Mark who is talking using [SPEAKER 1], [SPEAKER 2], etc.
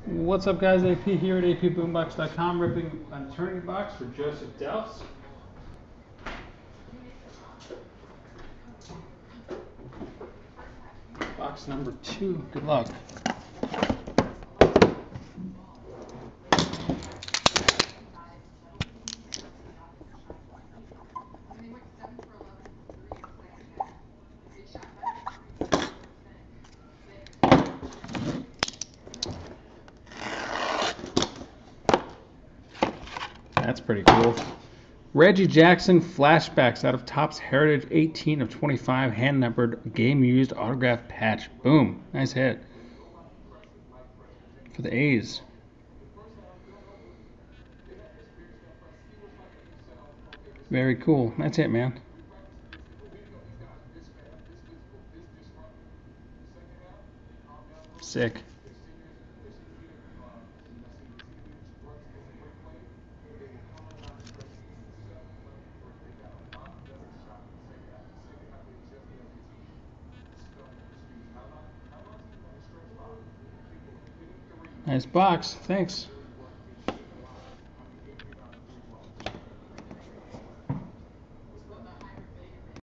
[SPEAKER 1] What's up, guys? AP here at apboombox.com, ripping an attorney box for Joseph Delfs. Box number 2. Good luck. That's pretty cool. Reggie Jackson flashbacks out of Topps Heritage 18 of 25, hand numbered, game used autograph patch. Boom. Nice hit. For the A's. Very cool. That's it, man. Sick. Nice box. Thanks.